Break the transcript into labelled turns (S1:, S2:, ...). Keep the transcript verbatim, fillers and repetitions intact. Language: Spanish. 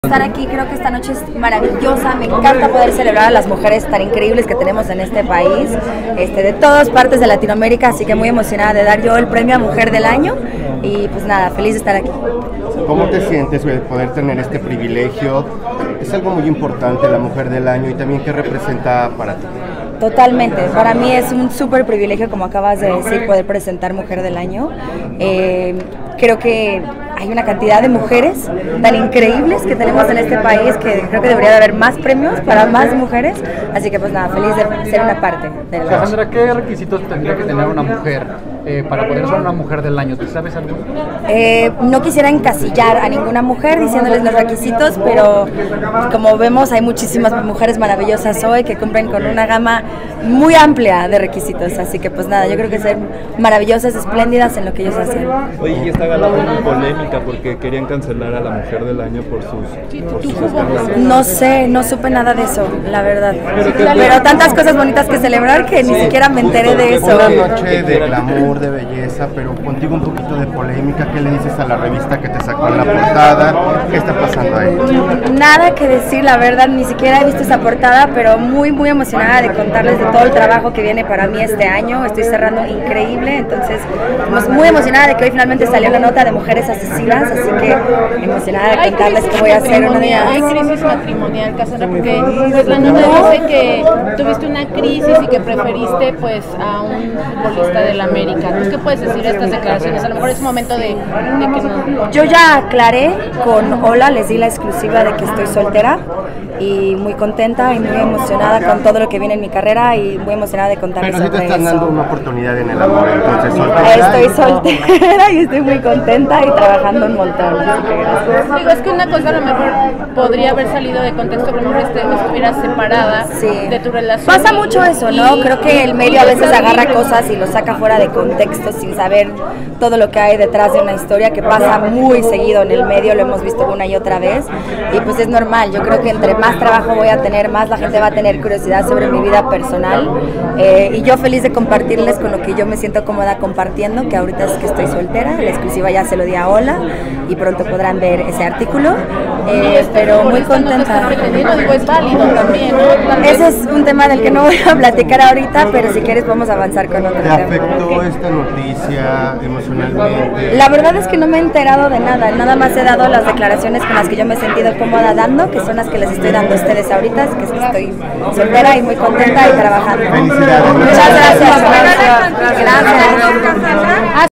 S1: Estar aquí, creo que esta noche es maravillosa, me encanta poder celebrar a las mujeres tan increíbles que tenemos en este país, este, de todas partes de Latinoamérica, así que muy emocionada de dar yo el premio a Mujer del Año y pues nada, feliz de estar aquí.
S2: ¿Cómo te sientes de poder tener este privilegio? Es algo muy importante, la Mujer del Año, y también qué representa para ti.
S1: Totalmente, para mí es un súper privilegio, como acabas de decir, poder presentar Mujer del Año. Eh, creo que hay una cantidad de mujeres tan increíbles que tenemos en este país que creo que debería de haber más premios para más mujeres, así que pues nada, feliz de ser una parte de la
S3: Cassandra, ¿qué requisitos tendría que tener una mujer eh, para poder ser una Mujer del Año? ¿Tú sabes algo?
S1: Eh, no quisiera encasillar a ninguna mujer diciéndoles los requisitos, pero como vemos hay muchísimas mujeres maravillosas hoy que cumplen con una gama muy amplia de requisitos, así que pues nada, yo creo que ser maravillosas, espléndidas en lo que ellos hacen.
S4: Oye, y esta gala fue muy polémica porque querían cancelar a la Mujer del Año por sus, por sus escándalos.
S1: No sé, no supe nada de eso, la verdad. Pero tantas cosas bonitas que celebrar que ni siquiera me enteré de eso.
S2: Una noche de glamour, de belleza, pero contigo un poquito de polémica. ¿Qué le dices a la revista que te sacó en la portada? ¿Qué está pasando ahí?
S1: Nada que decir, la verdad, ni siquiera he visto esa portada, pero muy, muy emocionada de contarles de todo el trabajo que viene para mí este año. Estoy cerrando increíble, entonces pues, muy emocionada de que hoy finalmente salió la nota de mujeres asesinas, así que emocionada de contarles qué voy a hacer una día.
S5: Hay crisis matrimonial, Cassandra, porque pues la nota dice que tuviste una crisis y que preferiste pues a un futbolista del América. ¿Tú qué puedes decir de estas declaraciones? A lo mejor es momento de, de que no...
S1: Yo ya aclaré con Hola, les di la exclusiva de que estoy soltera y muy contenta y muy emocionada con todo lo que viene en mi carrera y muy emocionada de contarles
S2: Pero si te
S1: sobre
S2: están
S1: eso.
S2: dando una oportunidad en el amor, entonces soltera.
S1: Estoy soltera y estoy muy contenta y trabajando un montón, así que gracias.
S5: Digo, es que una cosa a lo mejor podría haber salido de contexto, que a lo mejor estuvieras separada
S1: Sí.
S5: de tu relación.
S1: Pasa mucho eso, ¿no?
S5: Y,
S1: Creo que el medio a veces agarra cosas y lo saca fuera de contexto sin saber todo lo que hay detrás de una historia, que pasa muy seguido en el medio, lo hemos visto una y otra vez, y pues es normal. Yo creo que entre más trabajo voy a tener, más la gente va a tener curiosidad sobre mi vida personal, eh, y yo feliz de compartirles con lo que yo me siento cómoda compartiendo, que ahorita es que estoy soltera. La exclusiva ya se lo di a Hola y pronto podrán ver ese artículo, eh, pero muy contenta.
S5: Digo, es válido también, ¿no?
S1: Ese es un tema del que no voy a platicar ahorita, pero si quieres podemos avanzar con otro
S2: ¿Te
S1: tema.
S2: afectó esta noticia emocionalmente?
S1: La verdad es que no me he enterado de nada, nada más he dado las declaraciones con las que yo me he sentido cómoda dando, que son las que les estoy dando a ustedes ahorita, que es que estoy soltera y muy contenta y trabajando.
S2: Felicidades.
S1: Muchas gracias. Gracias. Gracias.